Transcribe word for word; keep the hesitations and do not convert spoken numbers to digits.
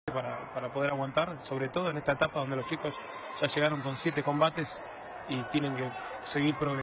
para, para poder aguantar, sobre todo en esta etapa donde los chicos ya llegaron con siete combates y tienen que seguir progresando.